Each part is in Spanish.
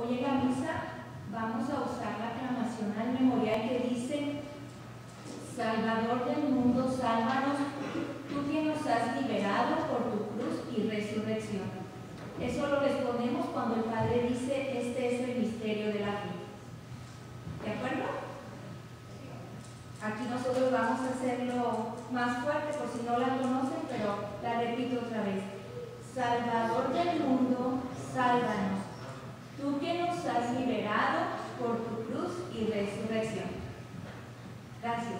Hoy en la misa vamos a usar la aclamación memorial que dice: Salvador del mundo, sálvanos, tú que nos has liberado por tu cruz y resurrección. Eso lo respondemos cuando el Padre dice: este es el misterio de la fe. ¿De acuerdo? Aquí nosotros vamos a hacerlo más fuerte por si no la conocen, pero la repito otra vez. Salvador del mundo, sálvanos, tú que nos has liberado por tu cruz y resurrección. Gracias.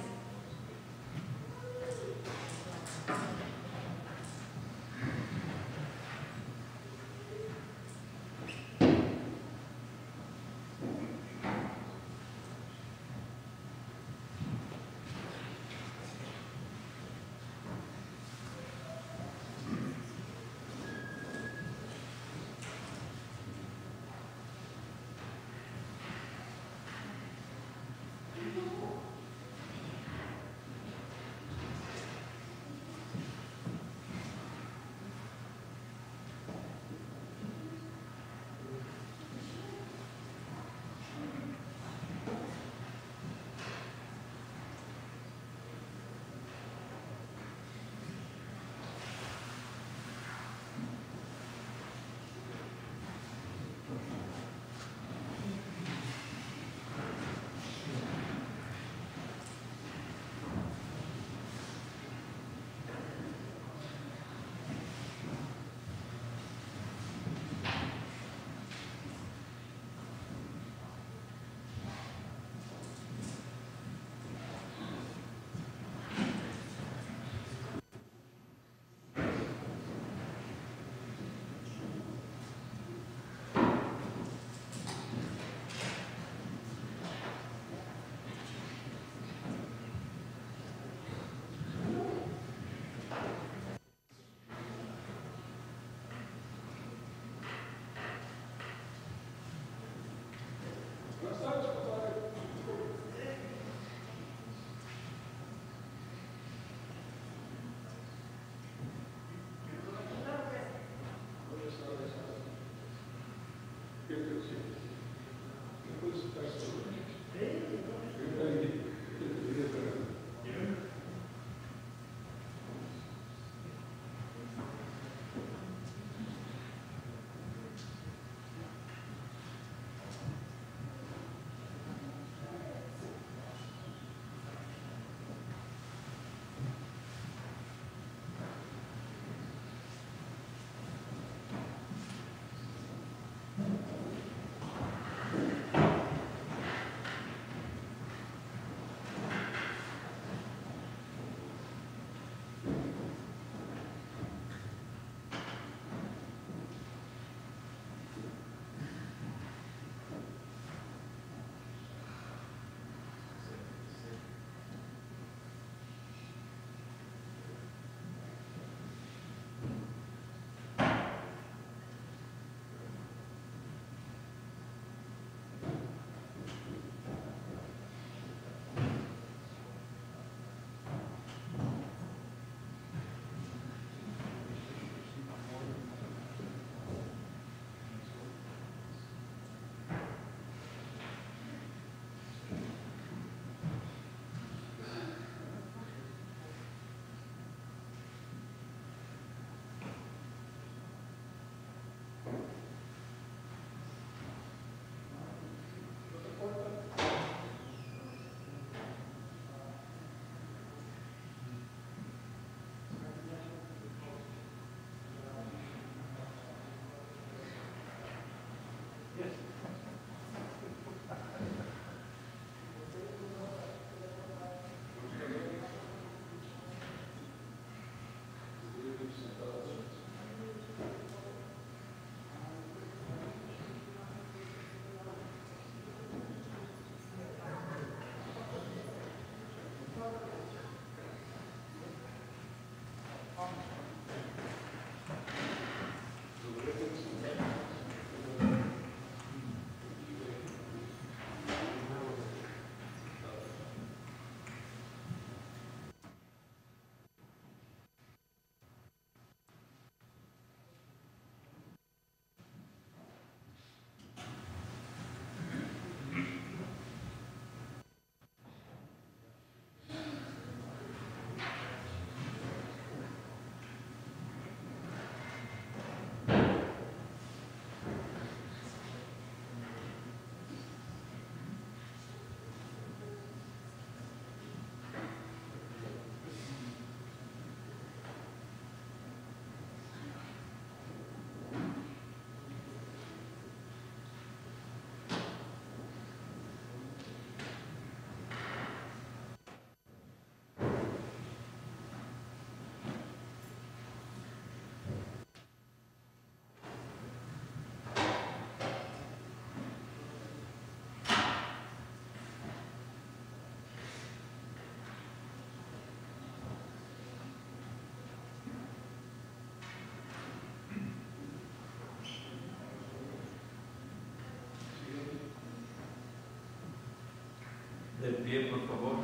De pie, por favor.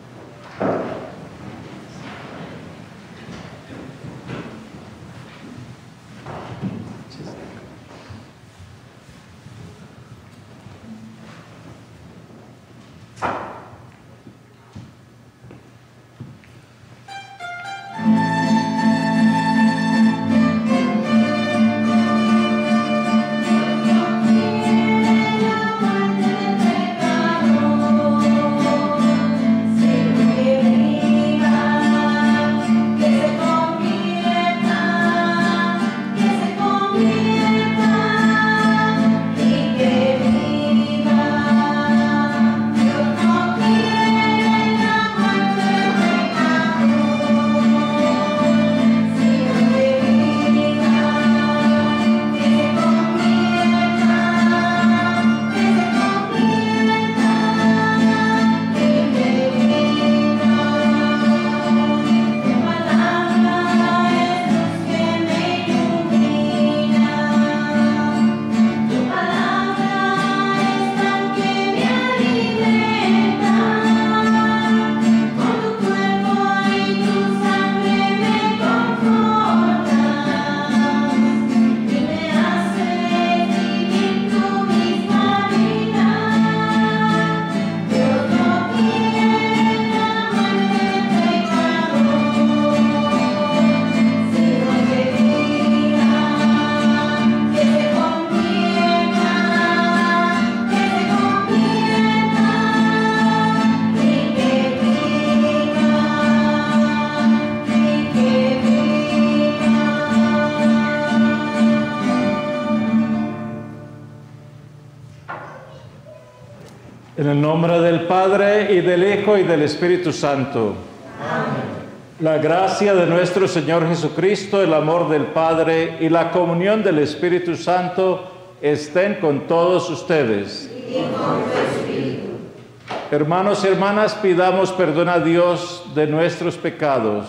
En el nombre del Padre, y del Hijo, y del Espíritu Santo. Amén. La gracia de nuestro Señor Jesucristo, el amor del Padre y la comunión del Espíritu Santo estén con todos ustedes. Y con tu espíritu. Hermanos y hermanas, pidamos perdón a Dios de nuestros pecados.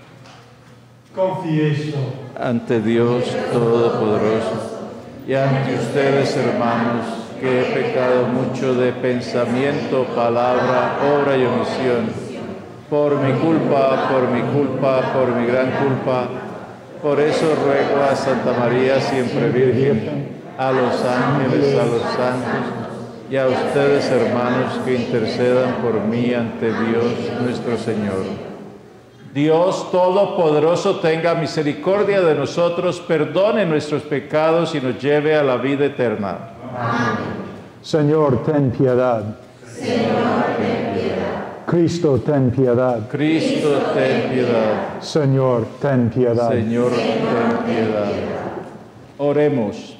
Confieso Ante Dios Todopoderoso y ante ustedes, hermanos, que he pecado mucho de pensamiento, palabra, obra y omisión. Por mi culpa, por mi gran culpa. Por eso ruego a Santa María, siempre Virgen, a los ángeles, a los santos, y a ustedes, hermanos, que intercedan por mí ante Dios nuestro Señor. Dios Todopoderoso tenga misericordia de nosotros, perdone nuestros pecados y nos lleve a la vida eterna. Amén. Señor, ten piedad. Señor, ten piedad. Cristo, ten piedad. Cristo, ten piedad. Señor, ten piedad. Señor, ten piedad. Oremos.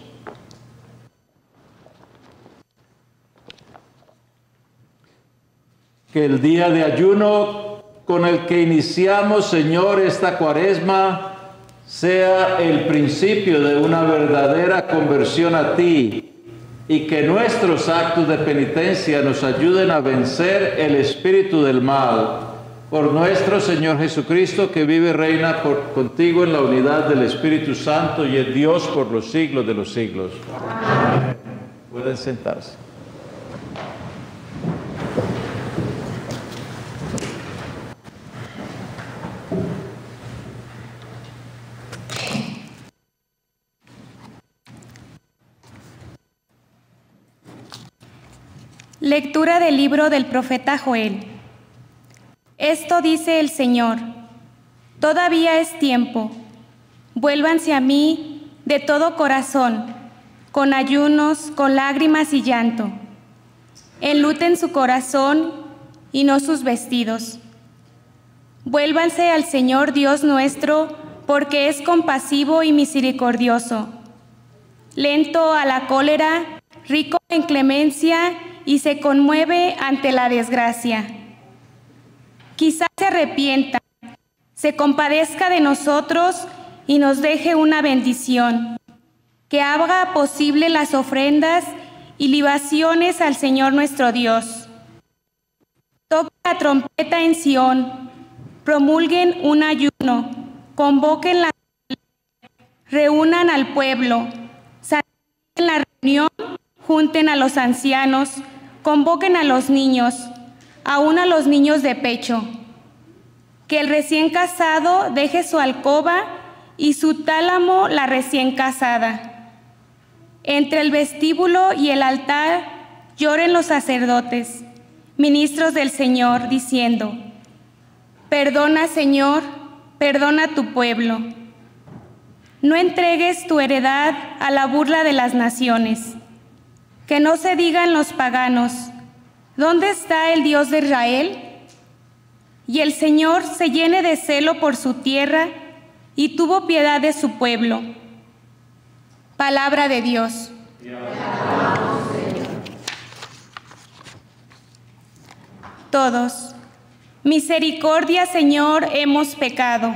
Que el día de ayuno con el que iniciamos, Señor, esta cuaresma, sea el principio de una verdadera conversión a ti, y que nuestros actos de penitencia nos ayuden a vencer el espíritu del mal. Por nuestro Señor Jesucristo, que vive y reina contigo en la unidad del Espíritu Santo y es Dios por los siglos de los siglos. Amén. Pueden sentarse. Lectura del libro del profeta Joel. Esto dice el Señor: todavía es tiempo, vuélvanse a mí de todo corazón, con ayunos, con lágrimas y llanto. Enluten su corazón y no sus vestidos. Vuélvanse al Señor Dios nuestro, porque es compasivo y misericordioso, lento a la cólera, rico en clemencia, y se conmueve ante la desgracia. Quizás se arrepienta, se compadezca de nosotros y nos deje una bendición, que haga posible las ofrendas y libaciones al Señor nuestro Dios. Toquen la trompeta en Sión, promulguen un ayuno, convoquen la reúnan al pueblo, santifiquen la reunión, junten a los ancianos, convoquen a los niños, aún a los niños de pecho. Que el recién casado deje su alcoba y su tálamo la recién casada. Entre el vestíbulo y el altar lloren los sacerdotes, ministros del Señor, diciendo: perdona, Señor, perdona a tu pueblo. No entregues tu heredad a la burla de las naciones. Que no se digan los paganos: ¿dónde está el Dios de Israel? Y el Señor se llene de celo por su tierra y tuvo piedad de su pueblo. Palabra de Dios. Todos. Misericordia, Señor, hemos pecado.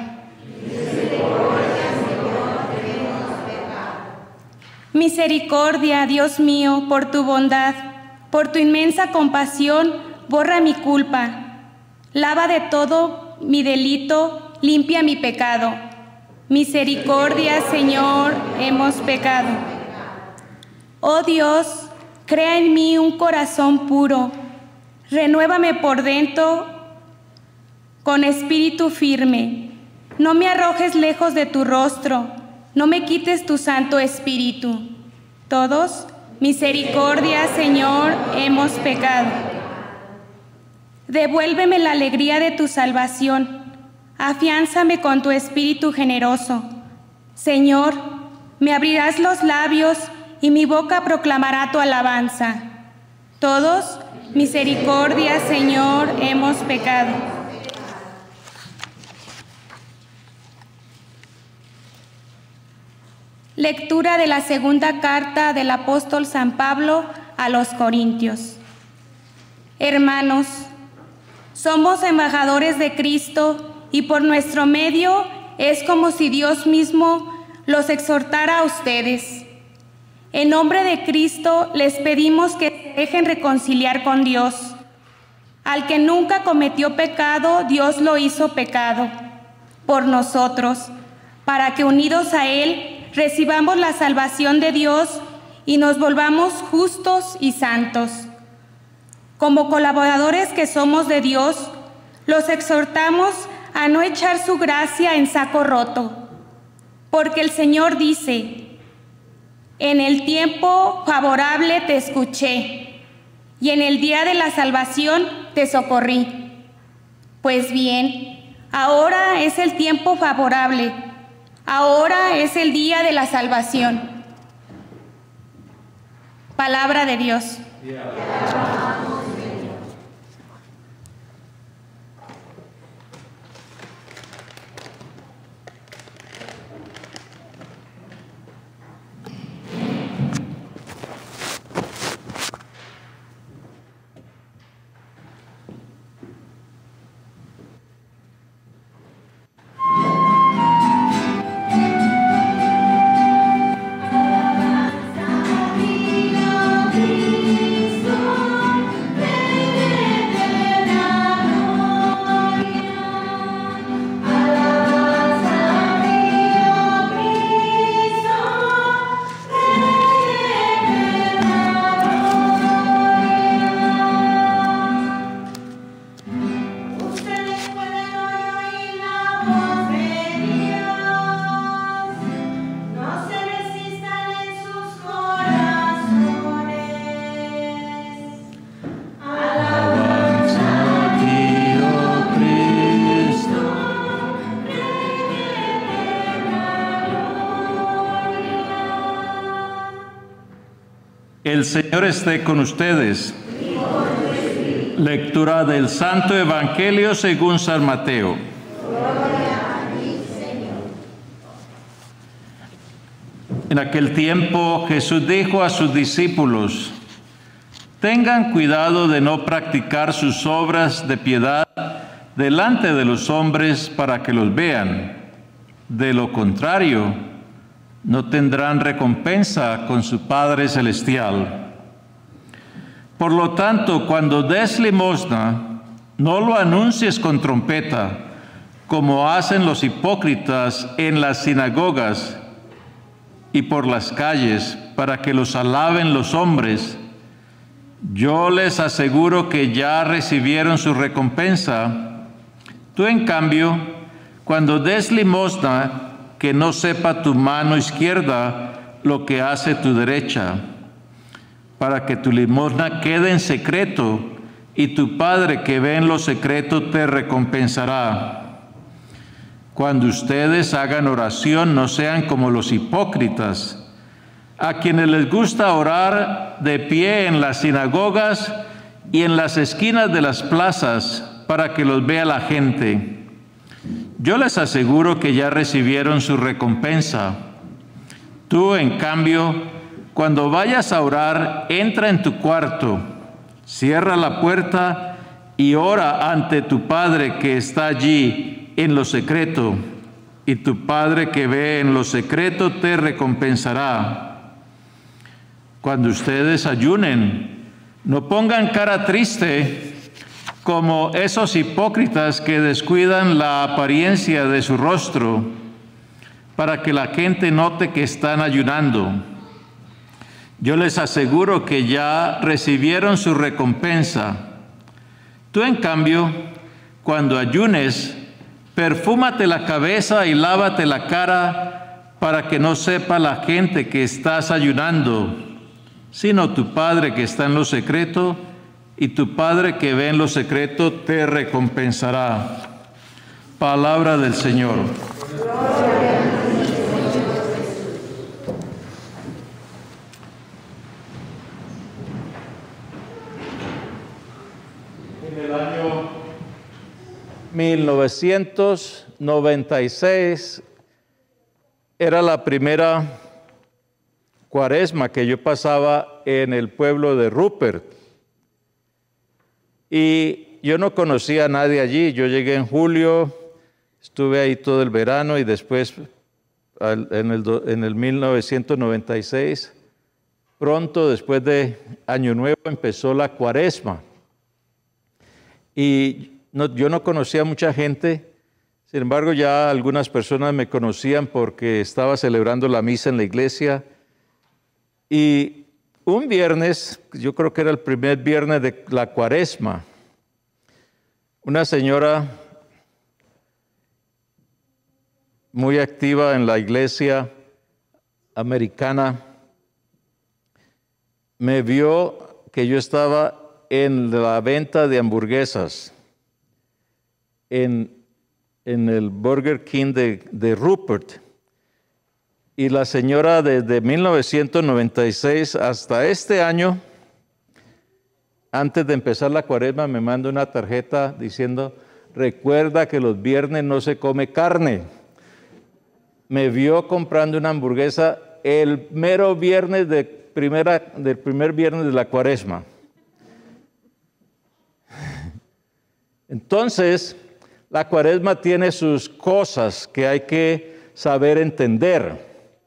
Misericordia, Dios mío, por tu bondad, por tu inmensa compasión, borra mi culpa. Lava de todo mi delito, limpia mi pecado. Misericordia, Señor, hemos pecado. Oh Dios, crea en mí un corazón puro. Renuévame por dentro con espíritu firme. No me arrojes lejos de tu rostro. No me quites tu Santo Espíritu. Todos, misericordia, Señor, hemos pecado. Devuélveme la alegría de tu salvación. Afiánzame con tu espíritu generoso. Señor, me abrirás los labios y mi boca proclamará tu alabanza. Todos, misericordia, Señor, hemos pecado. Lectura de la segunda carta del apóstol San Pablo a los Corintios. Hermanos, somos embajadores de Cristo y por nuestro medio es como si Dios mismo los exhortara a ustedes. En nombre de Cristo les pedimos que se dejen reconciliar con Dios. Al que nunca cometió pecado, Dios lo hizo pecado por nosotros, para que unidos a Él recibamos la salvación de Dios y nos volvamos justos y santos. Como colaboradores que somos de Dios, los exhortamos a no echar su gracia en saco roto, porque el Señor dice: en el tiempo favorable te escuché, y en el día de la salvación te socorrí. Pues bien, ahora es el tiempo favorable, ahora es el día de la salvación. Palabra de Dios. El Señor esté con ustedes. Lectura del Santo Evangelio según San Mateo. En aquel tiempo Jesús dijo a sus discípulos: tengan cuidado de no practicar sus obras de piedad delante de los hombres para que los vean. De lo contrario, no tendrán recompensa con su Padre Celestial. Por lo tanto, cuando des limosna, no lo anuncies con trompeta, como hacen los hipócritas en las sinagogas y por las calles, para que los alaben los hombres. Yo les aseguro que ya recibieron su recompensa. Tú, en cambio, cuando des limosna, que no sepa tu mano izquierda lo que hace tu derecha, para que tu limosna quede en secreto, y tu Padre que ve en lo secreto te recompensará. Cuando ustedes hagan oración, no sean como los hipócritas, a quienes les gusta orar de pie en las sinagogas y en las esquinas de las plazas para que los vea la gente. Yo les aseguro que ya recibieron su recompensa. Tú, en cambio, cuando vayas a orar, entra en tu cuarto, cierra la puerta y ora ante tu Padre que está allí en lo secreto, y tu Padre que ve en lo secreto te recompensará. Cuando ustedes ayunen, no pongan cara triste como esos hipócritas que descuidan la apariencia de su rostro para que la gente note que están ayunando. Yo les aseguro que ya recibieron su recompensa. Tú, en cambio, cuando ayunes, perfúmate la cabeza y lávate la cara para que no sepa la gente que estás ayunando, sino tu Padre que está en lo secreto, y tu Padre que ve en lo secreto te recompensará. Palabra del Señor. En el año 1996 era la primera cuaresma que yo pasaba en el pueblo de Rupert. Y yo no conocía a nadie allí. Yo llegué en julio, estuve ahí todo el verano y después, en el 1996, pronto después de Año Nuevo, empezó la cuaresma. Y yo no conocía a mucha gente, sin embargo ya algunas personas me conocían porque estaba celebrando la misa en la iglesia. Y un viernes, yo creo que era el primer viernes de la cuaresma, una señora muy activa en la iglesia americana me vio que yo estaba en la venta de hamburguesas en el Burger King de Rupert. Y la señora desde 1996 hasta este año, antes de empezar la cuaresma, me manda una tarjeta diciendo: recuerda que los viernes no se come carne. Me vio comprando una hamburguesa el mero viernes del primer viernes de la cuaresma. Entonces, la cuaresma tiene sus cosas que hay que saber entender.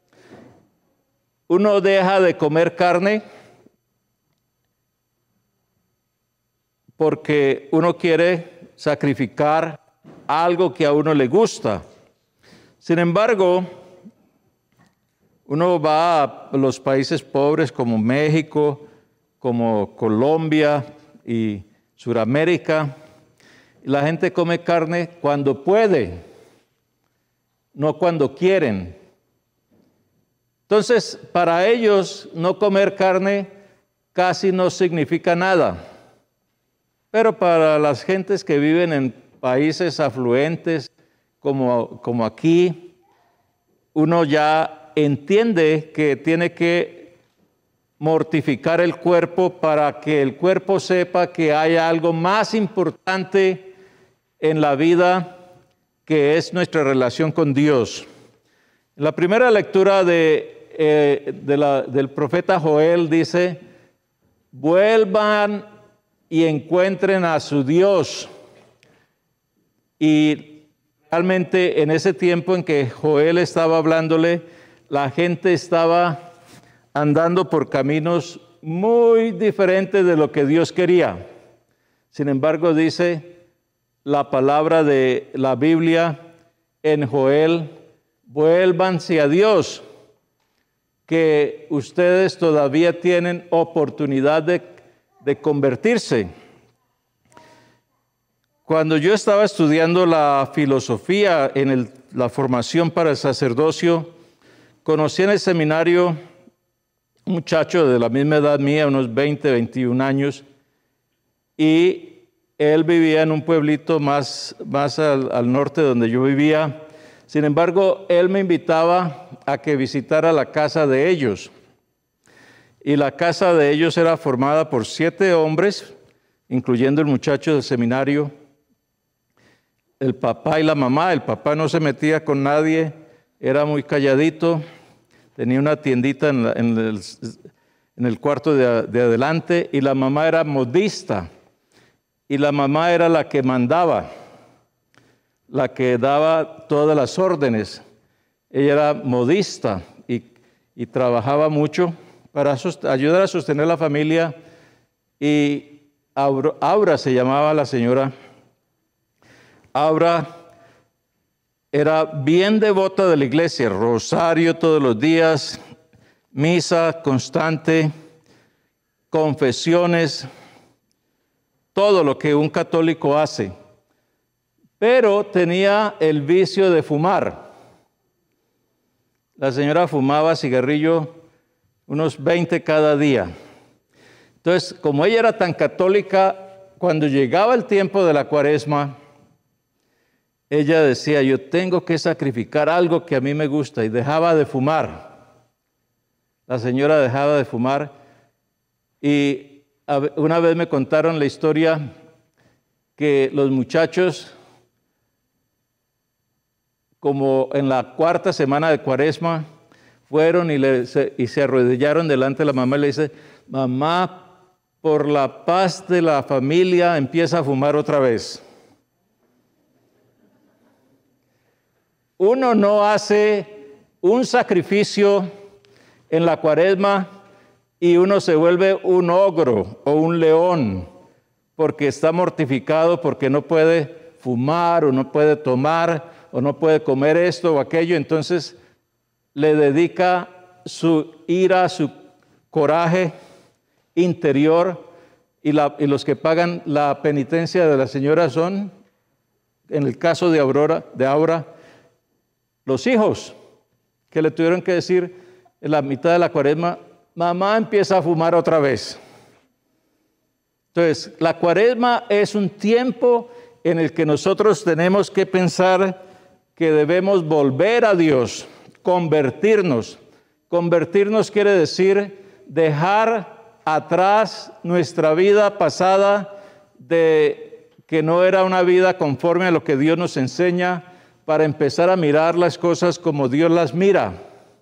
Uno deja de comer carne porque uno quiere sacrificar algo que a uno le gusta. Sin embargo, uno va a los países pobres como México, como Colombia y Sudamérica, y la gente come carne cuando puede, no cuando quieren. Entonces, para ellos no comer carne casi no significa nada. Pero para las gentes que viven en países afluentes como aquí, uno ya entiende que tiene que mortificar el cuerpo para que el cuerpo sepa que hay algo más importante en la vida, que es nuestra relación con Dios. En la primera lectura del profeta Joel dice: vuelvan y encuentren a su Dios. Y realmente en ese tiempo en que Joel estaba hablándole, la gente estaba andando por caminos muy diferentes de lo que Dios quería. Sin embargo, dice la palabra de la Biblia en Joel: vuélvanse a Dios, que ustedes todavía tienen oportunidad de de convertirse. Cuando yo estaba estudiando la filosofía en la formación para el sacerdocio, conocí en el seminario un muchacho de la misma edad mía, unos 20, 21 años, y él vivía en un pueblito más al norte de donde yo vivía. Sin embargo, él me invitaba a que visitara la casa de ellos. Y la casa de ellos era formada por 7 hombres, incluyendo el muchacho del seminario, el papá y la mamá. El papá no se metía con nadie, era muy calladito, tenía una tiendita en el cuarto de adelante, y la mamá era modista, y la mamá era la que mandaba, la que daba todas las órdenes. Ella era modista y trabajaba mucho para ayudar a sostener la familia, y Aura se llamaba la señora. Aura era bien devota de la iglesia, rosario todos los días, misa constante, confesiones, todo lo que un católico hace. Pero tenía el vicio de fumar. La señora fumaba cigarrillo unos 20 cada día. Entonces, como ella era tan católica, cuando llegaba el tiempo de la Cuaresma, ella decía, yo tengo que sacrificar algo que a mí me gusta, y dejaba de fumar. La señora dejaba de fumar, y una vez me contaron la historia que los muchachos, como en la 4ª semana de Cuaresma, fueron y se arrodillaron delante de la mamá y le dice, mamá, por la paz de la familia, empieza a fumar otra vez. Uno no hace un sacrificio en la Cuaresma y uno se vuelve un ogro o un león porque está mortificado, porque no puede fumar o no puede tomar o no puede comer esto o aquello. Entonces le dedica su ira, su coraje interior, y los que pagan la penitencia de la señora son, en el caso de Aura, los hijos, que le tuvieron que decir en la mitad de la Cuaresma, mamá empieza a fumar otra vez. Entonces, la Cuaresma es un tiempo en el que nosotros tenemos que pensar que debemos volver a Dios, convertirnos. Convertirnos quiere decir dejar atrás nuestra vida pasada, de que no era una vida conforme a lo que Dios nos enseña, para empezar a mirar las cosas como Dios las mira.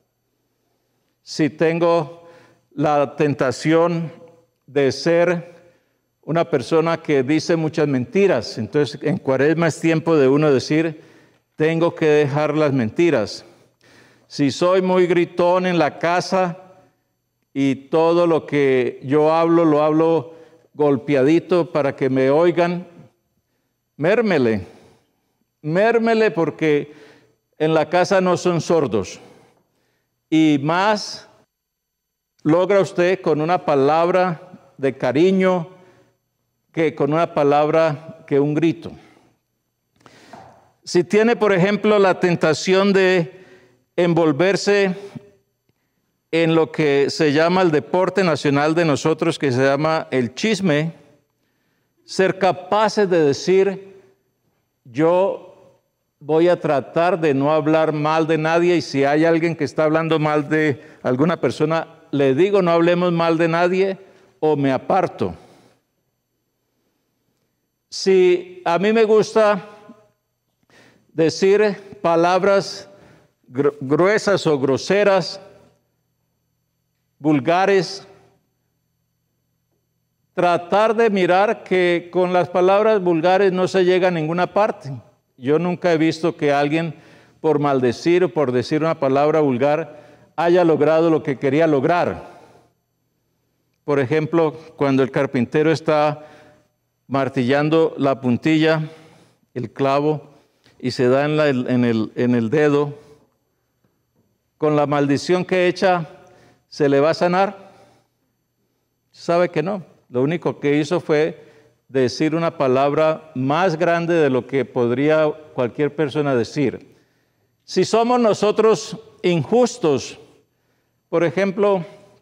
Si tengo la tentación de ser una persona que dice muchas mentiras, entonces en Cuaresma es tiempo de uno decir, tengo que dejar las mentiras. Si soy muy gritón en la casa y todo lo que yo hablo, lo hablo golpeadito para que me oigan, mérmele, porque en la casa no son sordos. Y más logra usted con una palabra de cariño que con una palabra que un grito. Si tiene, por ejemplo, la tentación de envolverse en lo que se llama el deporte nacional de nosotros, que se llama el chisme, ser capaces de decir, yo voy a tratar de no hablar mal de nadie, y si hay alguien que está hablando mal de alguna persona, le digo no hablemos mal de nadie o me aparto. Si a mí me gusta decir palabras gruesas o groseras, vulgares, tratar de mirar que con las palabras vulgares no se llega a ninguna parte. Yo nunca he visto que alguien, por maldecir o por decir una palabra vulgar, haya logrado lo que quería lograr. Por ejemplo, cuando el carpintero está martillando la puntilla, el clavo, y se da en el dedo, con la maldición que echa, ¿se le va a sanar? Sabe que no. Lo único que hizo fue decir una palabra más grande de lo que podría cualquier persona decir. Si somos nosotros injustos, por ejemplo,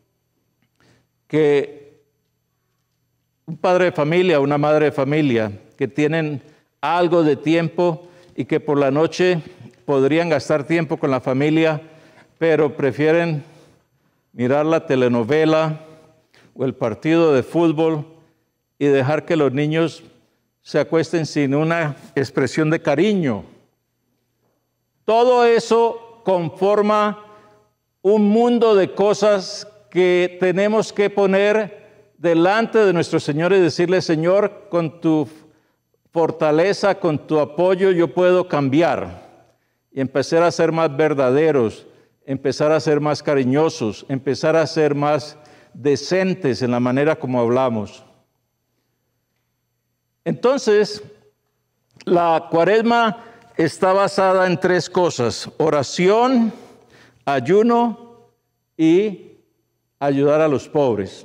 que un padre de familia, una madre de familia, que tienen algo de tiempo y que por la noche podrían gastar tiempo con la familia, pero prefieren mirar la telenovela o el partido de fútbol y dejar que los niños se acuesten sin una expresión de cariño. Todo eso conforma un mundo de cosas que tenemos que poner delante de nuestro Señor y decirle: Señor, con tu fortaleza, con tu apoyo, yo puedo cambiar y empezar a ser más verdaderos, empezar a ser más cariñosos, empezar a ser más decentes en la manera como hablamos. Entonces, la Cuaresma está basada en 3 cosas: oración, ayuno y ayudar a los pobres.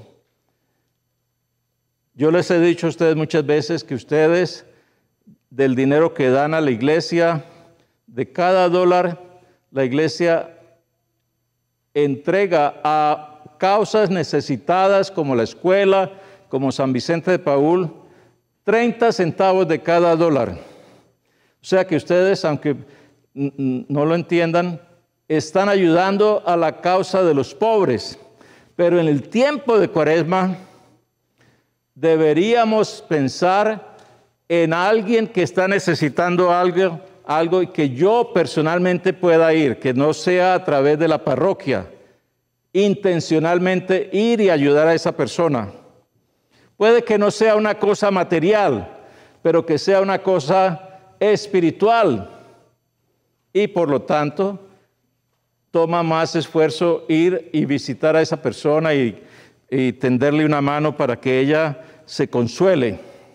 Yo les he dicho a ustedes muchas veces que ustedes, del dinero que dan a la iglesia, de cada $1, la iglesia entrega a causas necesitadas como la escuela, como San Vicente de Paúl, 30 centavos de cada $1. O sea que ustedes, aunque no lo entiendan, están ayudando a la causa de los pobres. Pero en el tiempo de Cuaresma deberíamos pensar en alguien que está necesitando algo y que yo personalmente pueda ir, que no sea a través de la parroquia, intencionalmente ir y ayudar a esa persona. Puede que no sea una cosa material, pero que sea una cosa espiritual, y por lo tanto toma más esfuerzo ir y visitar a esa persona y tenderle una mano para que ella se consuele.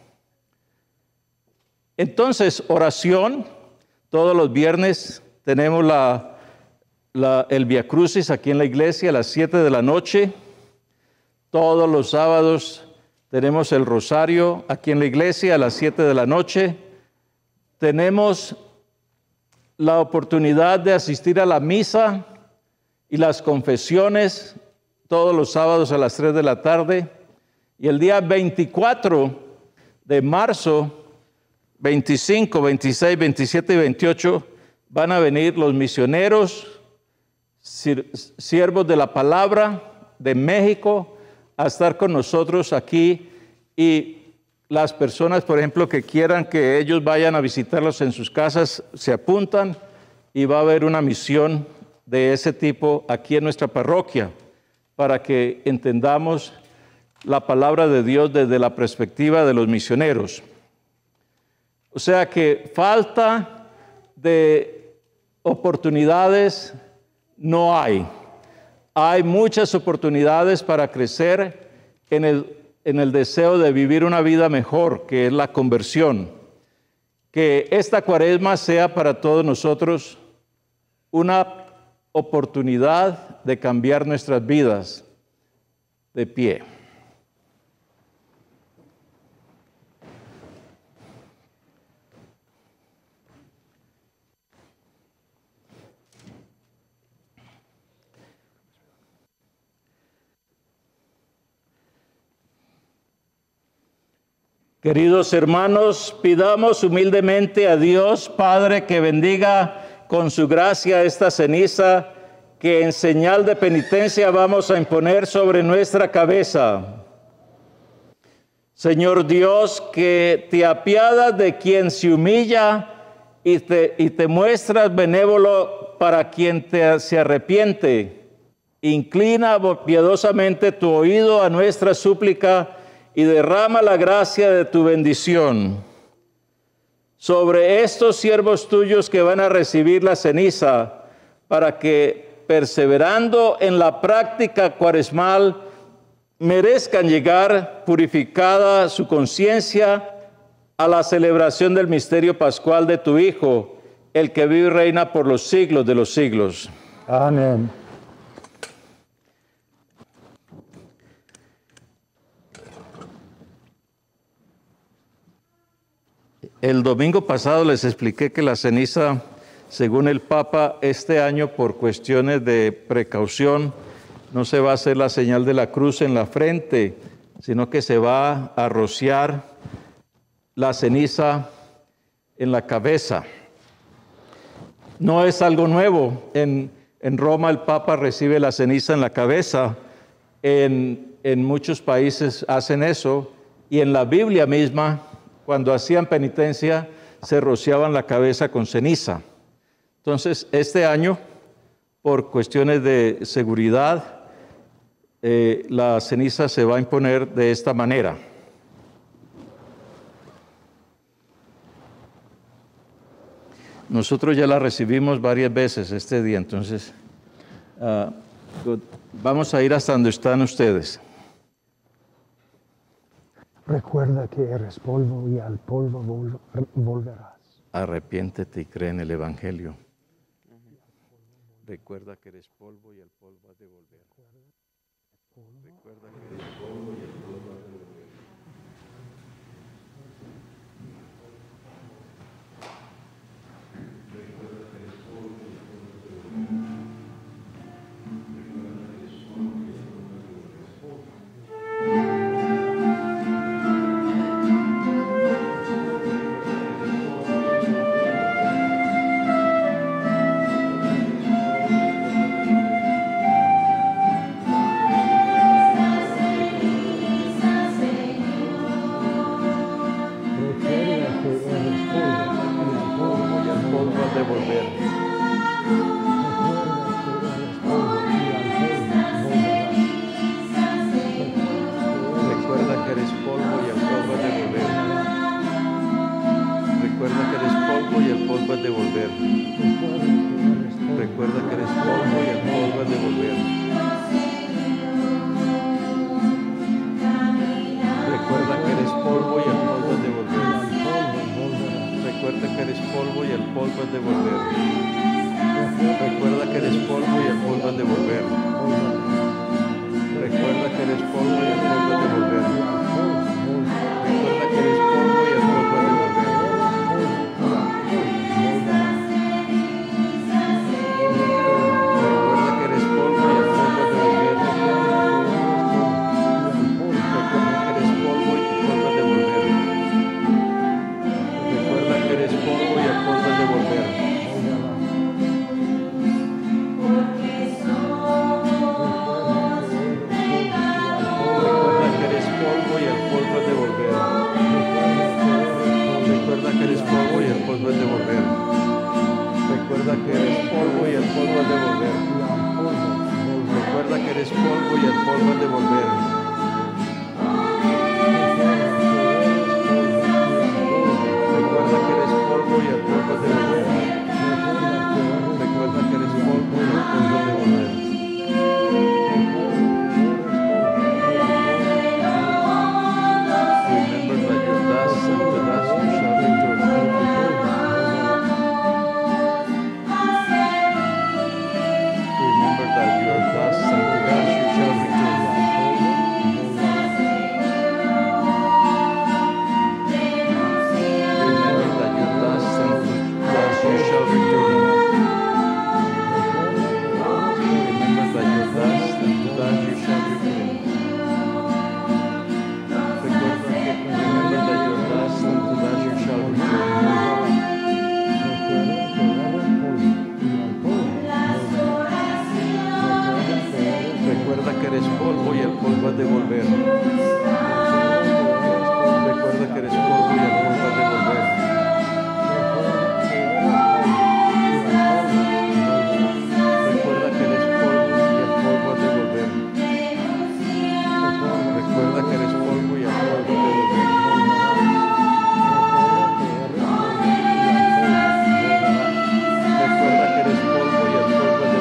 Entonces, oración. Todos los viernes tenemos el Via Crucis aquí en la iglesia a las 7 de la noche. Todos los sábados tenemos el rosario aquí en la iglesia a las 7 de la noche. Tenemos la oportunidad de asistir a la misa y las confesiones todos los sábados a las 3 de la tarde. Y el día 24 de marzo, 25, 26, 27 y 28, van a venir los misioneros, siervos de la palabra de México, a estar con nosotros aquí, y las personas, por ejemplo, que quieran que ellos vayan a visitarlos en sus casas, se apuntan y va a haber una misión de ese tipo aquí en nuestra parroquia, para que entendamos la palabra de Dios desde la perspectiva de los misioneros. O sea que falta de oportunidades no hay. Hay muchas oportunidades para crecer en el deseo de vivir una vida mejor, que es la conversión. Que esta Cuaresma sea para todos nosotros una oportunidad de cambiar nuestras vidas. De pie. Queridos hermanos, pidamos humildemente a Dios Padre que bendiga con su gracia esta ceniza que en señal de penitencia vamos a imponer sobre nuestra cabeza. Señor Dios, que te apiadas de quien se humilla y te muestras benévolo para quien se arrepiente. Inclina piadosamente tu oído a nuestra súplica y derrama la gracia de tu bendición sobre estos siervos tuyos que van a recibir la ceniza, para que, perseverando en la práctica cuaresmal, merezcan llegar purificada su conciencia a la celebración del misterio pascual de tu Hijo, el que vive y reina por los siglos de los siglos. Amén. El domingo pasado les expliqué que la ceniza, según el Papa, este año por cuestiones de precaución, no se va a hacer la señal de la cruz en la frente, sino que se va a rociar la ceniza en la cabeza. No es algo nuevo. En Roma el Papa recibe la ceniza en la cabeza. En muchos países hacen eso. Y en la Biblia misma, cuando hacían penitencia, se rociaban la cabeza con ceniza. Entonces, este año, por cuestiones de seguridad, la ceniza se va a imponer de esta manera. Nosotros ya la recibimos varias veces este día, entonces vamos a ir hasta donde están ustedes. Recuerda que eres polvo y al polvo volverás. Arrepiéntete y cree en el Evangelio. Recuerda que eres polvo y al polvo has de volver. Recuerda que eres polvo y al polvo has de volver. Recuerda que eres polvo y al polvo has de volver. Recuerda que eres polvo y al polvo has de volver.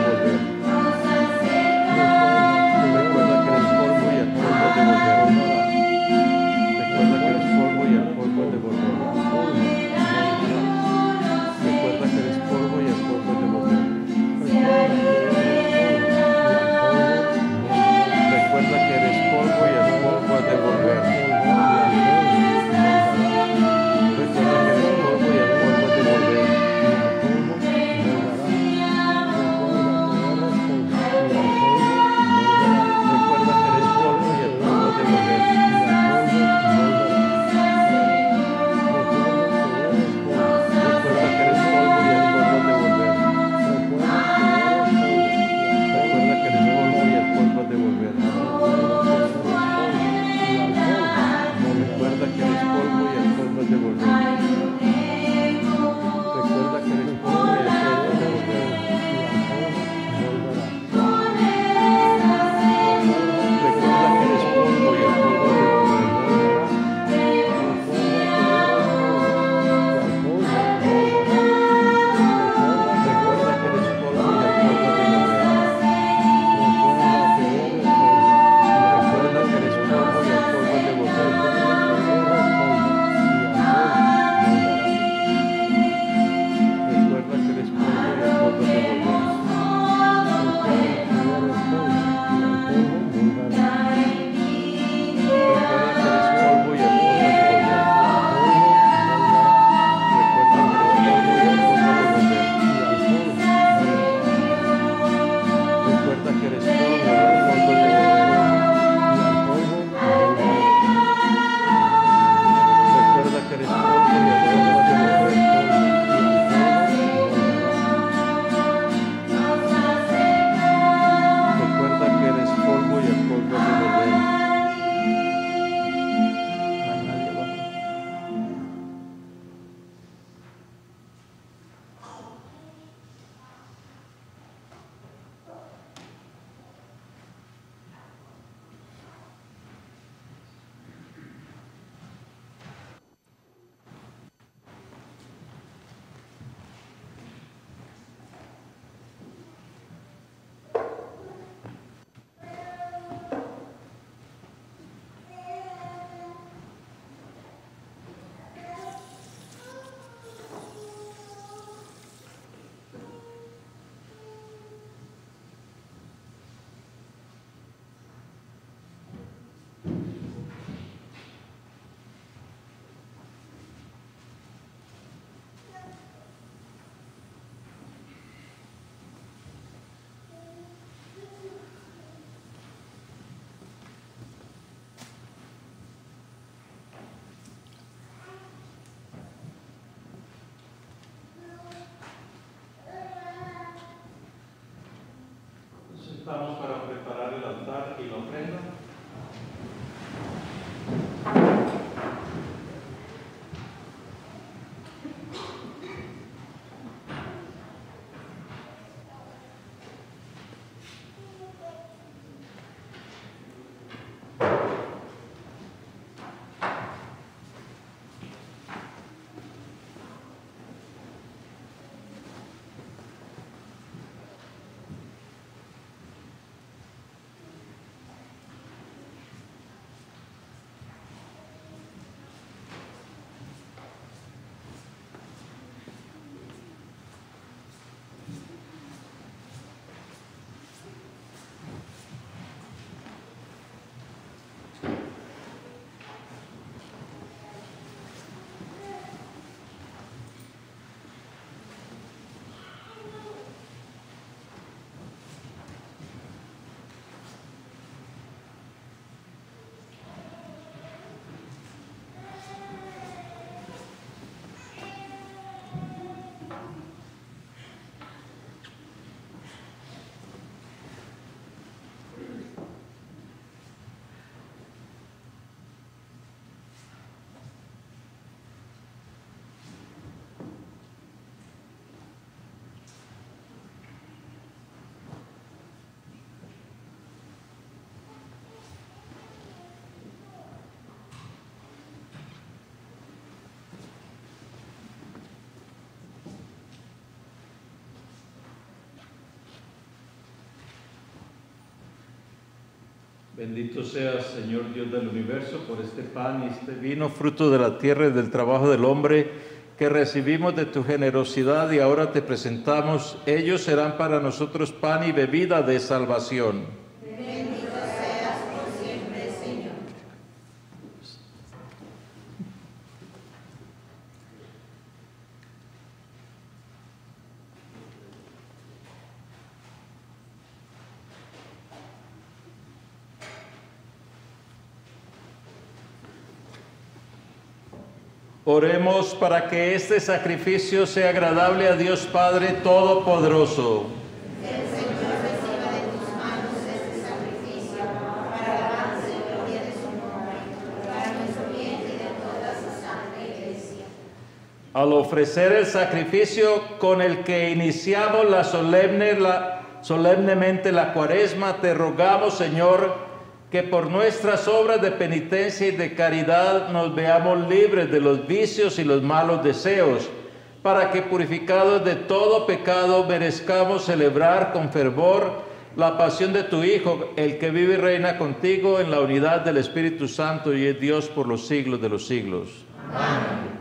Recuerda que eres polvo y al polvo has de volver. estamos para preparar el altar y la ofrenda. Bendito seas, Señor Dios del universo, por este pan y este vino, fruto de la tierra y del trabajo del hombre, que recibimos de tu generosidad y ahora te presentamos. Ellos serán para nosotros pan y bebida de salvación. Bendito seas por siempre, Señor. Oremos para que este sacrificio sea agradable a Dios Padre Todopoderoso. Que el Señor reciba de tus manos este sacrificio para alabanza y gloria de su nombre, para nuestro bien y de toda su santa Iglesia. Al ofrecer el sacrificio con el que iniciamos solemnemente la Cuaresma, te rogamos, Señor, que por nuestras obras de penitencia y de caridad nos veamos libres de los vicios y los malos deseos, para que purificados de todo pecado merezcamos celebrar con fervor la pasión de tu Hijo, el que vive y reina contigo en la unidad del Espíritu Santo y es Dios por los siglos de los siglos. Amén.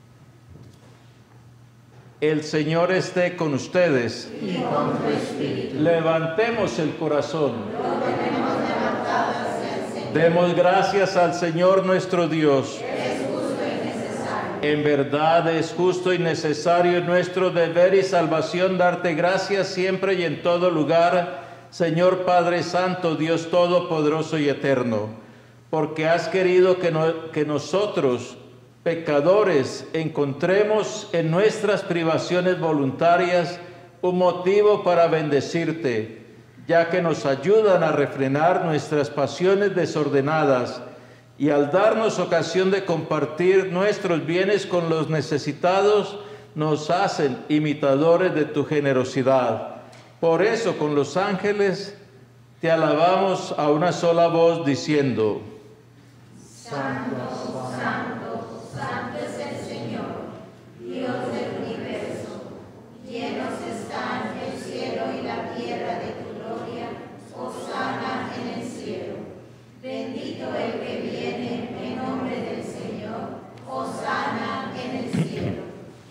El Señor esté con ustedes. Y con tu espíritu. Levantemos el corazón. Lo tenemos levantado hacia el Señor. Demos gracias al Señor nuestro Dios. Es justo y necesario. En verdad es justo y necesario nuestro deber y salvación darte gracias siempre y en todo lugar, Señor Padre Santo, Dios Todopoderoso y Eterno, porque has querido que nosotros, pecadores, encontremos en nuestras privaciones voluntarias un motivo para bendecirte, ya que nos ayudan a refrenar nuestras pasiones desordenadas y al darnos ocasión de compartir nuestros bienes con los necesitados, nos hacen imitadores de tu generosidad. Por eso, con los ángeles, te alabamos a una sola voz diciendo: Santo, santo, santo es el Señor, Dios del universo. Llenos están el cielo y la tierra de tu gloria. Hosana en el cielo. Bendito el que viene en nombre del Señor. Hosana en el cielo.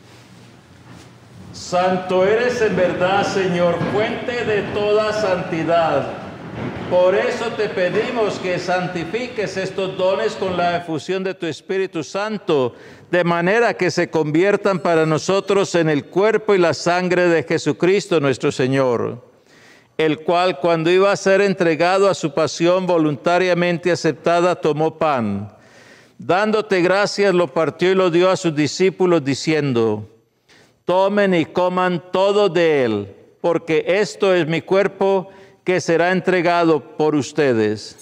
Santo eres en verdad, Señor, fuente de toda santidad. Por eso te pedimos que santifiques estos dones con la efusión de tu Espíritu Santo, de manera que se conviertan para nosotros en el cuerpo y la sangre de Jesucristo nuestro Señor, el cual, cuando iba a ser entregado a su pasión voluntariamente aceptada, tomó pan. Dándote gracias, lo partió y lo dio a sus discípulos, diciendo: tomen y coman todo de él, porque esto es mi cuerpo, que será entregado por ustedes.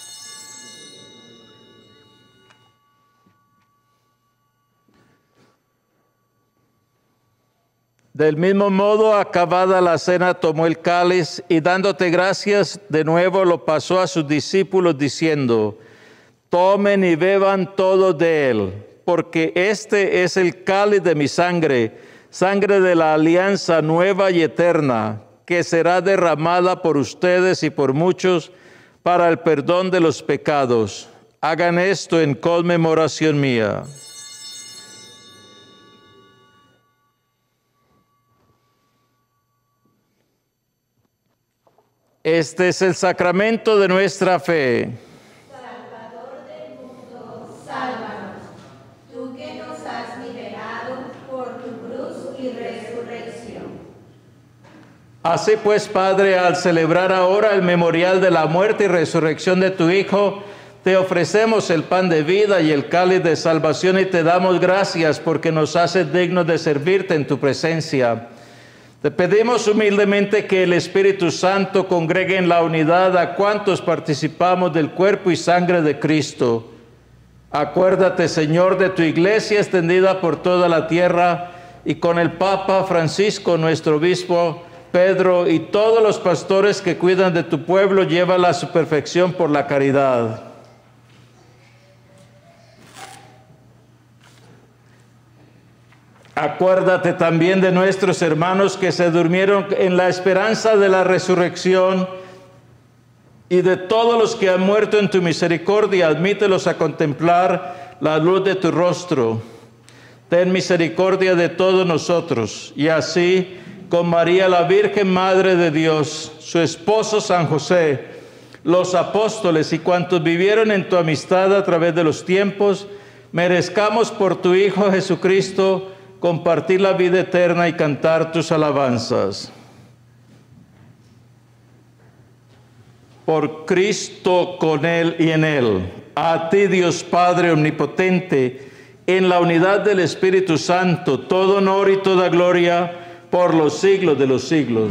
Del mismo modo, acabada la cena, tomó el cáliz y dándote gracias, de nuevo lo pasó a sus discípulos diciendo: tomen y beban todos de él, porque este es el cáliz de mi sangre, sangre de la alianza nueva y eterna, que será derramada por ustedes y por muchos para el perdón de los pecados. Hagan esto en conmemoración mía. Este es el sacramento de nuestra fe. Salvador del mundo, sálvanos. Tú que nos has liberado por tu cruz y resurrección. Así pues, Padre, al celebrar ahora el memorial de la muerte y resurrección de tu Hijo, te ofrecemos el pan de vida y el cáliz de salvación y te damos gracias porque nos haces dignos de servirte en tu presencia. Te pedimos humildemente que el Espíritu Santo congregue en la unidad a cuantos participamos del cuerpo y sangre de Cristo. Acuérdate, Señor, de tu iglesia extendida por toda la tierra y con el Papa Francisco, nuestro obispo, Pedro y todos los pastores que cuidan de tu pueblo, llévala a su perfección por la caridad. Acuérdate también de nuestros hermanos que se durmieron en la esperanza de la resurrección y de todos los que han muerto en tu misericordia, admítelos a contemplar la luz de tu rostro. Ten misericordia de todos nosotros y así, con María la Virgen Madre de Dios, su esposo San José, los apóstoles y cuantos vivieron en tu amistad a través de los tiempos, merezcamos por tu Hijo Jesucristo compartir la vida eterna y cantar tus alabanzas. Por Cristo, con Él y en Él, a ti, Dios Padre omnipotente, en la unidad del Espíritu Santo, todo honor y toda gloria por los siglos de los siglos.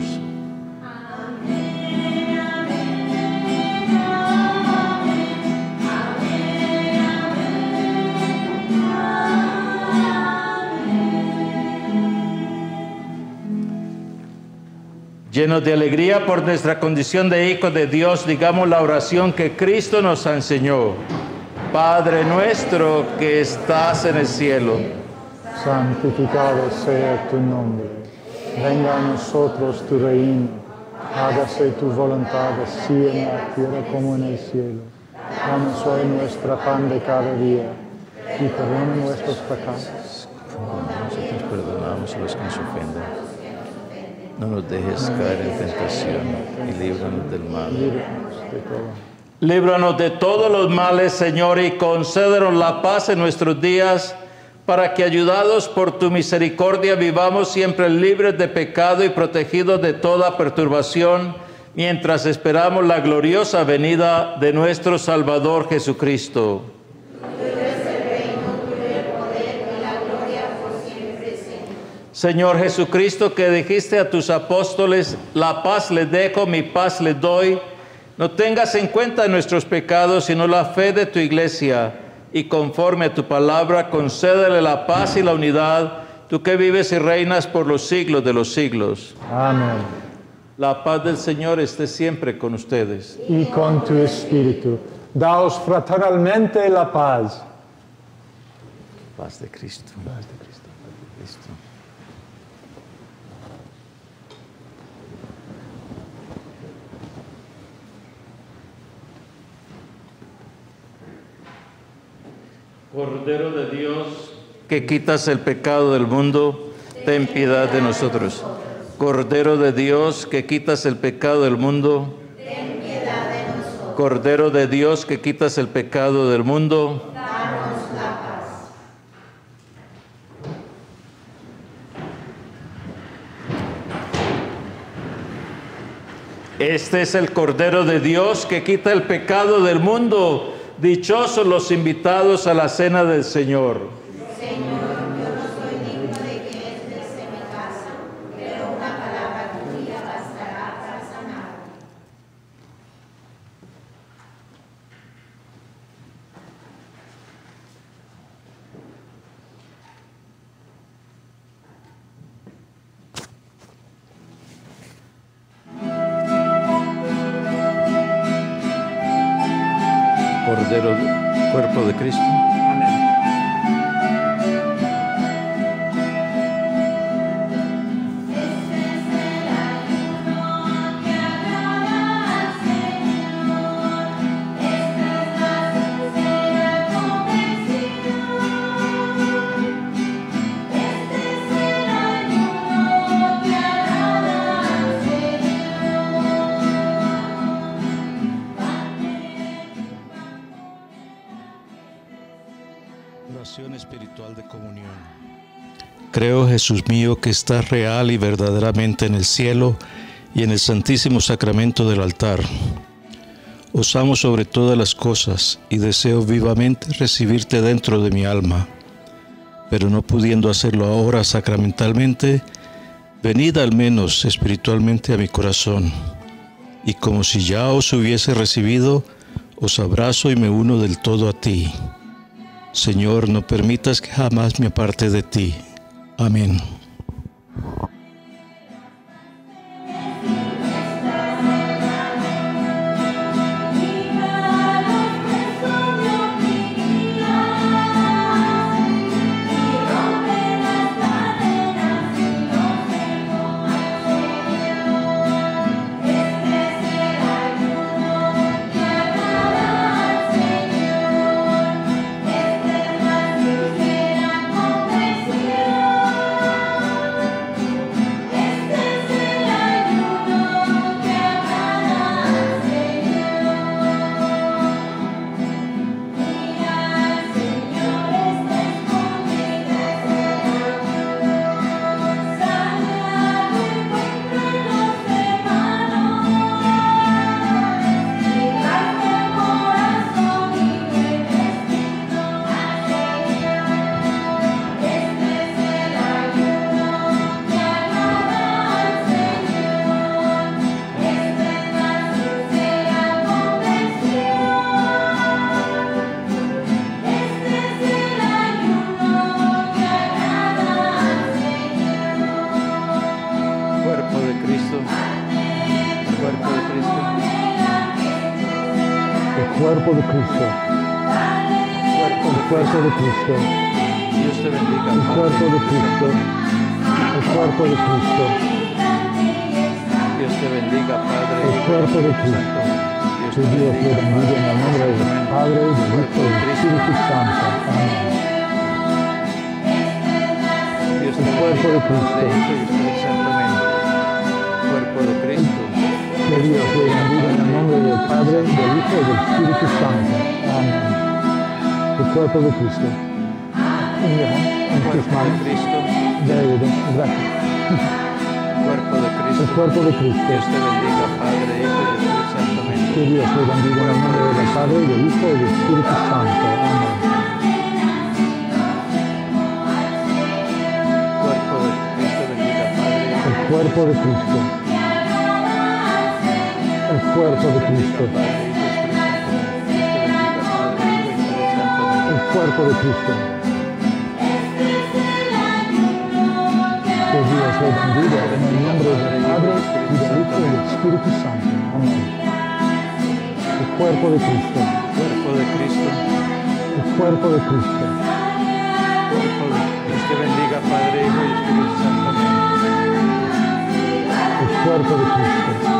Llenos de alegría por nuestra condición de hijos de Dios, digamos la oración que Cristo nos enseñó. Padre nuestro que estás en el cielo, santificado sea tu nombre. Venga a nosotros tu reino. Hágase tu voluntad así en la tierra como en el cielo. Danos hoy nuestro pan de cada día y perdona nuestros pecados. Nosotros perdonamos a los que nos ofenden. No nos dejes caer en tentación y líbranos del mal. Líbranos de todos los males, Señor, y concédenos la paz en nuestros días, para que, ayudados por tu misericordia, vivamos siempre libres de pecado y protegidos de toda perturbación, mientras esperamos la gloriosa venida de nuestro Salvador Jesucristo. Señor Jesucristo, que dijiste a tus apóstoles, la paz les dejo, mi paz les doy, no tengas en cuenta nuestros pecados, sino la fe de tu iglesia, y conforme a tu palabra, concédele la paz y la unidad, tú que vives y reinas por los siglos de los siglos. Amén. La paz del Señor esté siempre con ustedes. Y con tu espíritu. Daos fraternalmente la paz. Paz de Cristo. Paz de Cristo. Paz de Cristo. Cordero de Dios, que quitas el pecado del mundo, ten piedad de nosotros. Cordero de Dios, que quitas el pecado del mundo, ten piedad de nosotros. Cordero de Dios, que quitas el pecado del mundo, danos la paz. Este es el Cordero de Dios, que quita el pecado del mundo. Dichosos los invitados a la cena del Señor. Señor, yo no soy digno de que entres en mi casa, pero una palabra tuya bastará para sanar. verdadero cuerpo de Cristo. Oración espiritual de comunión. Creo, Jesús mío, que estás real y verdaderamente en el cielo y en el santísimo sacramento del altar. Os amo sobre todas las cosas y deseo vivamente recibirte dentro de mi alma. Pero no pudiendo hacerlo ahora sacramentalmente, venid al menos espiritualmente a mi corazón. Y como si ya os hubiese recibido, os abrazo y me uno del todo a ti. Señor, no permitas que jamás me aparte de ti. Amén. Cuerpo de Cristo. El cuerpo de Cristo. Dios te bendiga. El cuerpo de Cristo. El cuerpo de Cristo. Dios te bendiga, Padre. El cuerpo de Cristo. Que Dios le bendiga en el nombre del Padre, del Hijo y del Espíritu Santo. Amén. El cuerpo de Cristo. Cuerpo de Cristo. Que Dios le bendiga en el nombre del Padre, del Hijo y del Espíritu Santo. Amén. El cuerpo de Cristo. En tus manos. Gracias. Cuerpo de Cristo. El cuerpo de Cristo. Dios te bendiga, Padre, Hijo y Espíritu Santo. Que Dios le bendiga en el nombre del Padre, del Hijo y del Espíritu Santo. Amén. Cuerpo de Cristo bendiga, Padre. El cuerpo de Cristo. El cuerpo de Cristo. El cuerpo de Cristo. Que Dios le bendiga en el nombre del Padre y del Hijo y del Espíritu Santo. Amén. El cuerpo de Cristo. Cuerpo de Cristo. El cuerpo de Cristo. Dios te bendiga, Padre, Hijo y Espíritu Santo. El cuerpo de Cristo.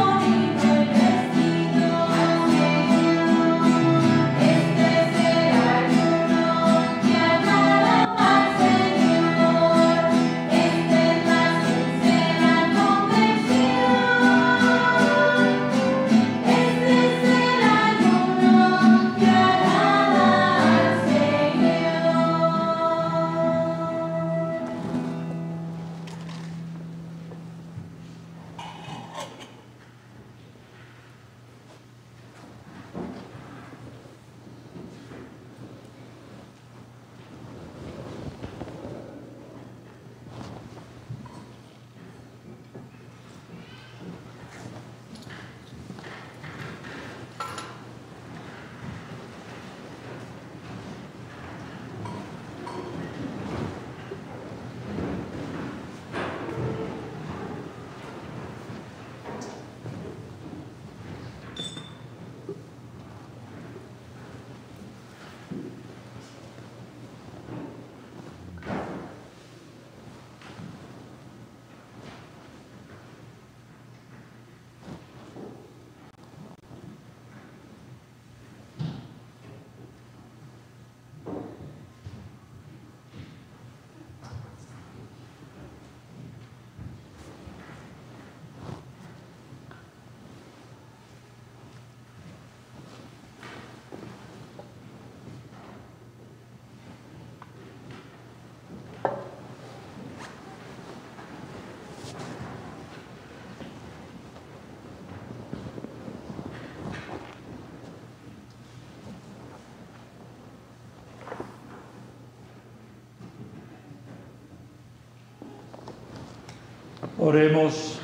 Oremos.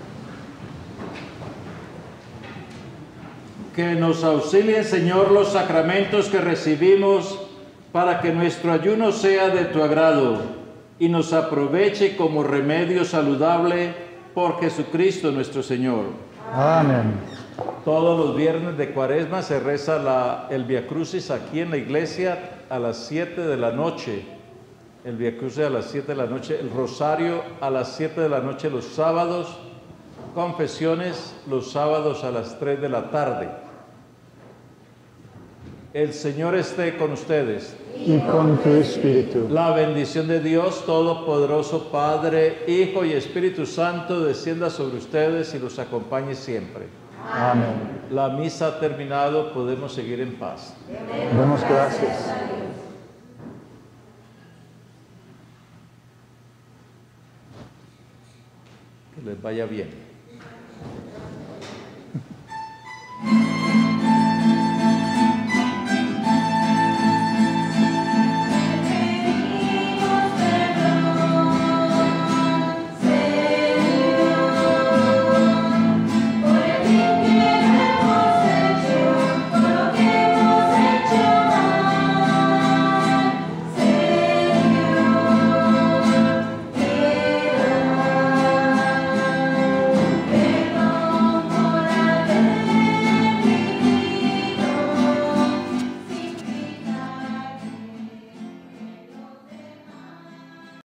Que nos auxilien, Señor, los sacramentos que recibimos para que nuestro ayuno sea de tu agrado y nos aproveche como remedio saludable por Jesucristo nuestro Señor. Amén. Todos los viernes de Cuaresma se reza el Via Crucis aquí en la iglesia a las 7 de la noche. El Via Crucis a las 7 de la noche, el Rosario a las 7 de la noche los sábados, confesiones los sábados a las 3 de la tarde. El Señor esté con ustedes. Y con tu espíritu. La bendición de Dios Todopoderoso, Padre, Hijo y Espíritu Santo, descienda sobre ustedes y los acompañe siempre. Amén. La misa ha terminado, podemos seguir en paz. Demos gracias. Que les vaya bien.